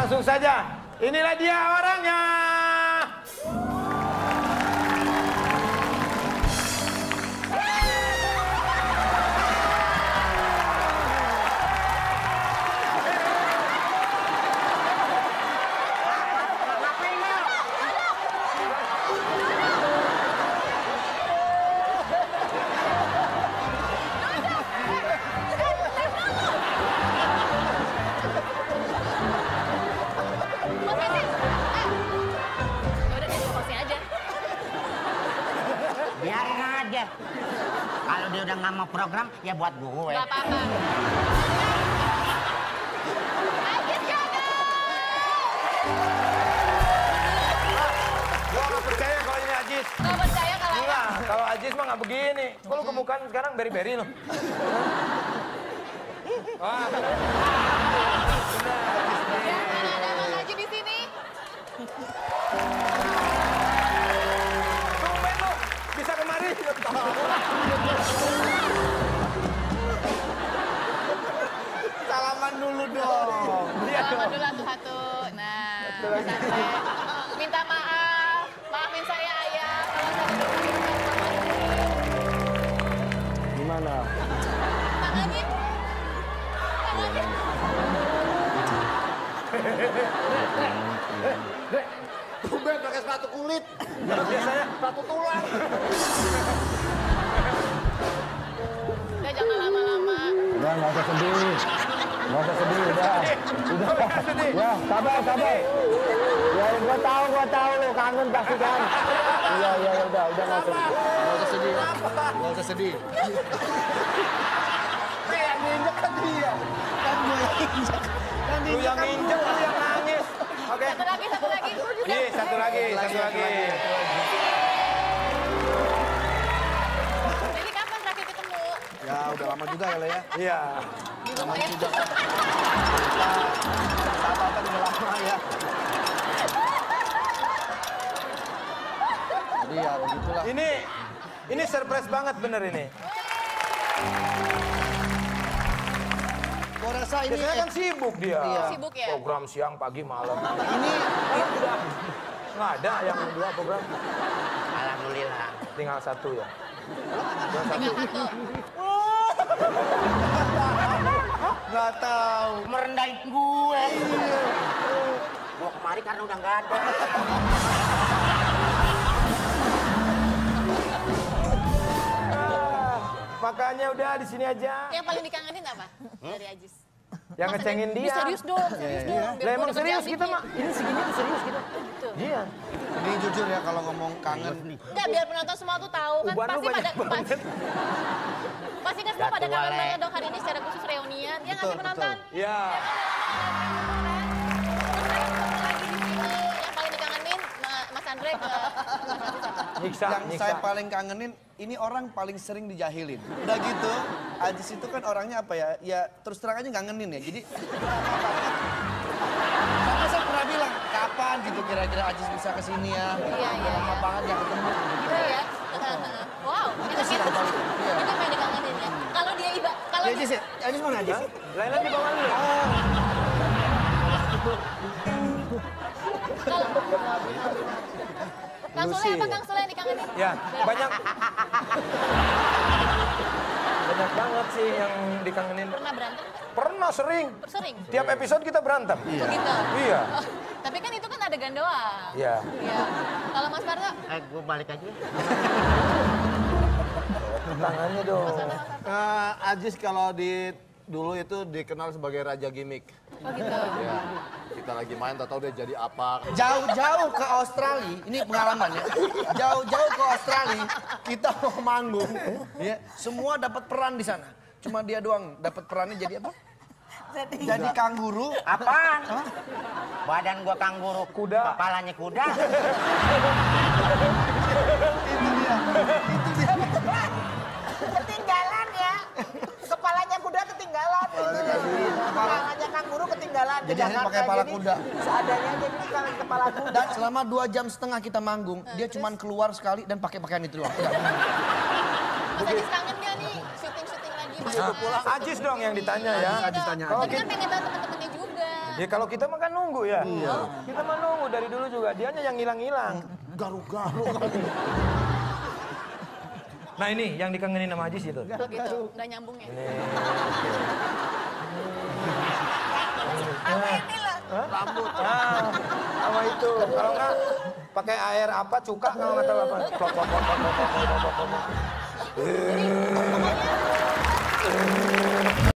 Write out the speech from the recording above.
langsung saja. Inilah dia orangnya. Kalau dia udah nggak mau program, ya buat gue. Gak apa-apa. Ajis jangan! Gua nggak percaya kalau ini Ajis. Gak percaya kalau Enggak, kalau Ajis mah nggak begini. Kok lu kebukaan sekarang beri-beri lu? Wah, bener. Jangan ada Mas Aji di sini. Tumben lu, bisa kemari. Salaman dulu dong. Salaman dulu satu-satu. Nah, sampai minta maaf. Maafin saya, Ayah. Kalau saya udah Gimana? Tanganin. Tumben pakai sepatu kulit. Biasanya Sepatu tulang. Udah jangan lama-lama. Udah nggak usah sedih. Nggak usah sedih, udah. Ya, sabar. Ya, gua tahu lu kangen pasti kan. Iya, udah nggak usah. Nggak usah sedih. Nggak usah sedih. Yang nginjek kan dia. Kan gue yang injek. lu yang nginjek, lu yang nangis. Oke. Satu lagi. Iya, satu lagi. Jadi kapan terakhir ketemu? Ya udah lama juga ya, Le ya. Iya. Di rumah ya? Sahabatan udah lama ya. Jadi ya begitulah. Ini surprise banget bener ini. Gua rasa ini Biasanya kan sibuk dia. Iya. Sibuk ya? Program siang, pagi, malam. ini Nggak ada yang dua program. Alhamdulillah. Tinggal satu ya. Tinggal satu. nggak tahu. Merendahin gue. Gue kemari karena udah nggak ada. Makanya udah di sini aja. Yang paling dikangenin apa dari Ajis? Yang Masa ngecengin Ini dia. serius dong, serius dong. Lah emang serius kita mah. Ini segini tuh serius kita. Iya. Ini jujur ya kalau ngomong kangen. Enggak, biar penonton semua tuh tahu kan Uban lu pasti pada banyak banget. pasti kan semua pada Jadwalnya. kangen banget dong hari ini secara khusus reunian. Ya nggak sih penonton? Iya. Lagi di sini yang paling dikangenin Mas Andre ke Nyiksa. Yang saya paling kangenin, ini orang paling sering dijahilin. Udah gitu, Ajis itu kan orangnya apa ya? Ya terus terang aja ngangenin ya. Jadi sama saya pernah bilang, kapan gitu kira-kira Ajis bisa kesini ya? Iya. Lama banget gak ketemu. Gitu ya. Wow, itu gitu. Iya. Itu yang dikangenin ya. Kalau dia kalau Ya Ajis ya? Ajis mana Ajis? Lain-lain di bawah lu. Kang Sule apa Kang Sule yang dikangenin? Ya, banyak. Banyak banget sih yang dikangenin. Pernah berantem? Pernah sering. Sering. Tiap episode kita berantem. Begitu. Iya. Tapi kan itu kan adegan doang. Iya. Iya. Kalau Mas Parto, Gue balik aja. Tangannya dong. Ajis kalau dulu itu dikenal sebagai raja gimmick. oh gitu. Ya, kita lagi main, tahu dia jadi apa. Jauh-jauh ke Australia, ini pengalaman ya. Jauh-jauh ke Australia, kita mau manggung, ya. Semua dapat peran di sana. Cuma dia doang dapat perannya jadi apa? Jadi kanguru. Apaan? Badan gua kanguru. Kuda. Kepalanya kuda. Ketinggalan ya. Kepalanya kuda ketinggalan. Kepalanya kanguru ketinggalan. Jadi akhirnya pakai kepala kuda. Seadanya aja ini kan kepala kuda. Dan selama 2,5 jam kita manggung, dia cuma keluar sekali dan pakai pakaian itu doang. Udah. Mas Ajis kangen gak nih syuting-syuting lagi? Mas? Ajis dong yang ditanya ya. Iya Ajis dong. tanya Tapi Ajis. kan pengen banget temen-temennya juga. Ya kalau kita mah kan nunggu ya. Kita mah nunggu dari dulu juga. Dianya yang hilang-hilang. Garuk-garuk. Nah ini yang dikangenin sama Ajis itu. Oh gitu, nggak nyambung ya. Rambut. Nah, sama itu. Kalau nggak pakai air apa cuka kalau nggak tahu apa. Plok, plok, plok, plok, plok, plok, plok, plok, plok.